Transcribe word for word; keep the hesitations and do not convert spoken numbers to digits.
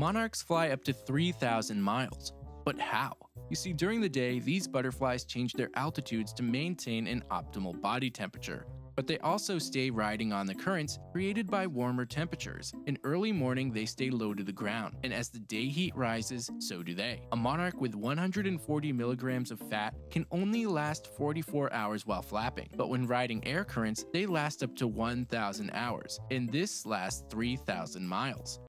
Monarchs fly up to three thousand miles. But how? You see, during the day, these butterflies change their altitudes to maintain an optimal body temperature. But they also stay riding on the currents created by warmer temperatures. In early morning, they stay low to the ground, and as the day heat rises, so do they. A monarch with one hundred forty milligrams of fat can only last forty-four hours while flapping, but when riding air currents, they last up to one thousand hours, and this lasts three thousand miles.